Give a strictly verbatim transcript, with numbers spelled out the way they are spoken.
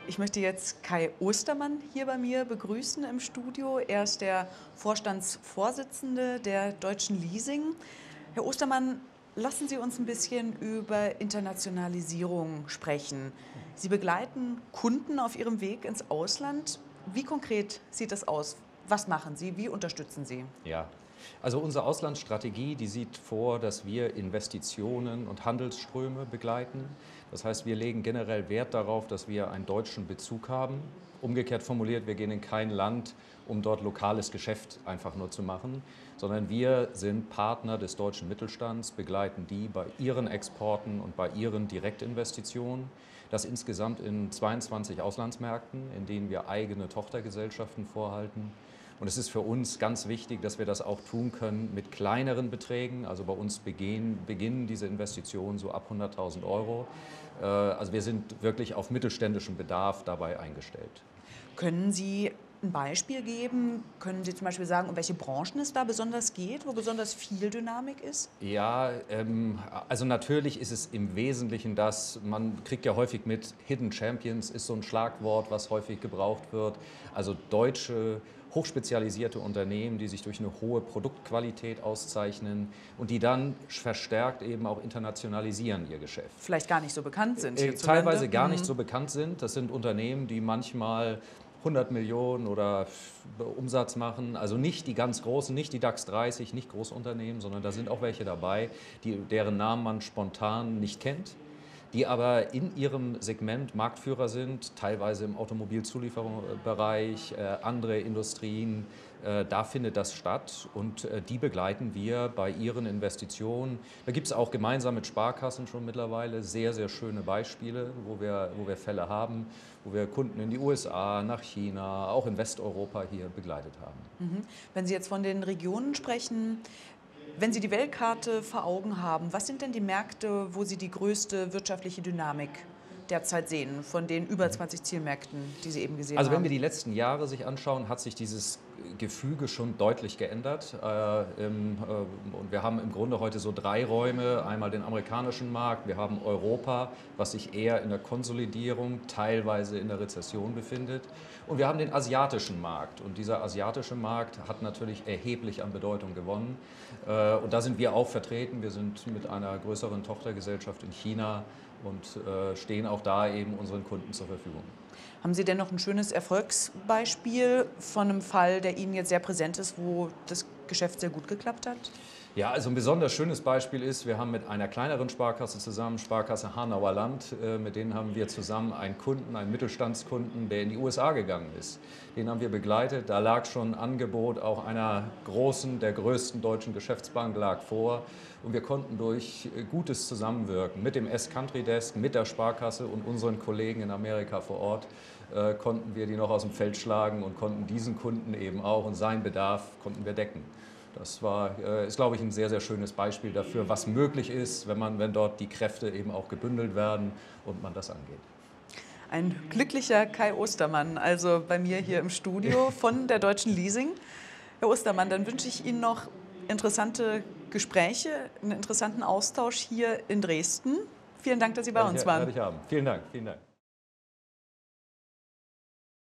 Ich möchte jetzt Kai Ostermann hier bei mir begrüßen im Studio. Er ist der Vorstandsvorsitzende der Deutschen Leasing. Herr Ostermann, lassen Sie uns ein bisschen über Internationalisierung sprechen. Sie begleiten Kunden auf ihrem Weg ins Ausland. Wie konkret sieht das aus? Was machen Sie? Wie unterstützen Sie? Ja, also unsere Auslandsstrategie, die sieht vor, dass wir Investitionen und Handelsströme begleiten. Das heißt, wir legen generell Wert darauf, dass wir einen deutschen Bezug haben. Umgekehrt formuliert, wir gehen in kein Land, um dort lokales Geschäft einfach nur zu machen, sondern wir sind Partner des deutschen Mittelstands, begleiten die bei ihren Exporten und bei ihren Direktinvestitionen. Das insgesamt in zweiundzwanzig Auslandsmärkten, in denen wir eigene Tochtergesellschaften vorhalten. Und es ist für uns ganz wichtig, dass wir das auch tun können mit kleineren Beträgen. Also bei uns beginnen, beginnen diese Investitionen so ab hunderttausend Euro. Also wir sind wirklich auf mittelständischen Bedarf dabei eingestellt. Können Sie ein Beispiel geben? Können Sie zum Beispiel sagen, um welche Branchen es da besonders geht, wo besonders viel Dynamik ist? Ja, ähm, also natürlich ist es im Wesentlichen das, man kriegt ja häufig mit, Hidden Champions ist so ein Schlagwort, was häufig gebraucht wird. Also deutsche, hochspezialisierte Unternehmen, die sich durch eine hohe Produktqualität auszeichnen und die dann verstärkt eben auch internationalisieren ihr Geschäft. Vielleicht gar nicht so bekannt sind Äh, hierzulande. teilweise gar Mhm. nicht so bekannt sind. Das sind Unternehmen, die manchmal hundert Millionen oder Umsatz machen, also nicht die ganz großen, nicht die DAX dreißig, nicht Großunternehmen, sondern da sind auch welche dabei, die, deren Namen man spontan nicht kennt, die aber in ihrem Segment Marktführer sind, teilweise im Automobilzulieferungsbereich, äh, andere Industrien. Äh, da findet das statt und äh, die begleiten wir bei ihren Investitionen. Da gibt es auch gemeinsam mit Sparkassen schon mittlerweile sehr, sehr schöne Beispiele, wo wir, wo wir Fälle haben, wo wir Kunden in die U S A, nach China, auch in Westeuropa hier begleitet haben. Mhm. Wenn Sie jetzt von den Regionen sprechen, wenn Sie die Weltkarte vor Augen haben, was sind denn die Märkte, wo Sie die größte wirtschaftliche Dynamik derzeit sehen, von den über zwanzig Zielmärkten, die Sie eben gesehen Also haben? wenn wir die letzten Jahre sich anschauen, hat sich dieses Gefüge schon deutlich geändert. Äh, im, äh, und wir haben im Grunde heute so drei Räume. Einmal den amerikanischen Markt, wir haben Europa, was sich eher in der Konsolidierung, teilweise in der Rezession befindet. Und wir haben den asiatischen Markt. Und dieser asiatische Markt hat natürlich erheblich an Bedeutung gewonnen. Äh, und da sind wir auch vertreten. Wir sind mit einer größeren Tochtergesellschaft in China und äh, stehen auch da eben unseren Kunden zur Verfügung. Haben Sie denn noch ein schönes Erfolgsbeispiel von einem Fall, der Ihnen jetzt sehr präsent ist, wo das Geschäft sehr gut geklappt hat? Ja, also ein besonders schönes Beispiel ist, wir haben mit einer kleineren Sparkasse zusammen, Sparkasse Hanauer Land, äh, mit denen haben wir zusammen einen Kunden, einen Mittelstandskunden, der in die U S A gegangen ist. Den haben wir begleitet, da lag schon ein Angebot auch einer großen, der größten deutschen Geschäftsbank lag vor und wir konnten durch gutes Zusammenwirken mit dem S-Country Desk, mit der Sparkasse und unseren Kollegen in Amerika vor Ort, äh, konnten wir die noch aus dem Feld schlagen und konnten diesen Kunden eben auch und seinen Bedarf konnten wir decken. Das war, ist, glaube ich, ein sehr, sehr schönes Beispiel dafür, was möglich ist, wenn, man, wenn dort die Kräfte eben auch gebündelt werden und man das angeht. Ein glücklicher Kai Ostermann, also bei mir hier im Studio von der Deutschen Leasing. Herr Ostermann, dann wünsche ich Ihnen noch interessante Gespräche, einen interessanten Austausch hier in Dresden. Vielen Dank, dass Sie bei uns waren. Werde ich haben. Vielen Dank. Vielen Dank.